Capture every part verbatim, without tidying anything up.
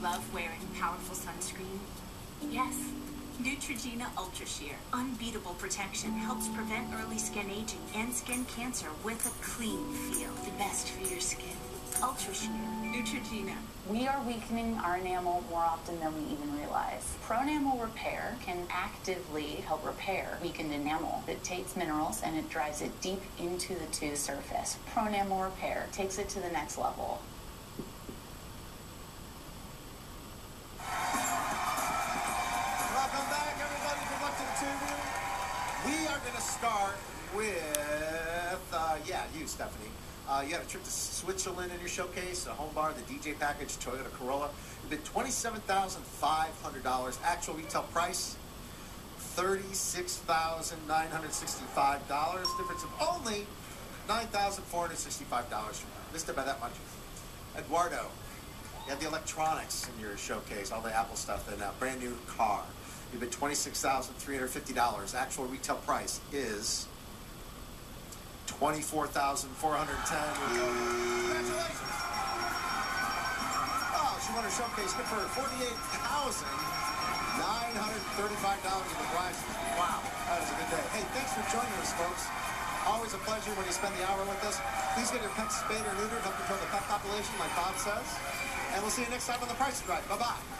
love wearing powerful sunscreen? Yes. Neutrogena Ultra Sheer. Unbeatable protection helps prevent early skin aging and skin cancer with a clean feel. The best for your skin. Ultra Sheer. Neutrogena. We are weakening our enamel more often than we even realize. Pronamel Repair can actively help repair weakened enamel. It takes minerals and it drives it deep into the tooth surface. Pronamel Repair takes it to the next level. We are going to start with, uh, yeah, you, Stephanie. Uh, you had a trip to Switzerland in your showcase, a home bar, the D J package, Toyota Corolla. It bid twenty-seven thousand five hundred dollars. Actual retail price, thirty-six thousand nine hundred sixty-five dollars. Difference of only nine thousand four hundred sixty-five dollars. Missed it by that much. Eduardo, you had the electronics in your showcase, all the Apple stuff, and a brand new car. You bid twenty-six thousand three hundred fifty dollars. Actual retail price is twenty-four thousand four hundred ten dollars. Congratulations! Oh, she won her showcase. Good for her. forty-eight thousand nine hundred thirty-five dollars in the prize. Wow, that was a good day. Hey, thanks for joining us, folks. Always a pleasure when you spend the hour with us. Please get your pets spayed or neutered. Help control the pet population, like Bob says. And we'll see you next time on The Price is Right. Bye-bye.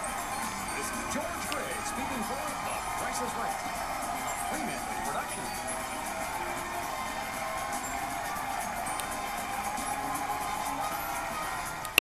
George Gray speaking for The Price is Right, a Fremantle production.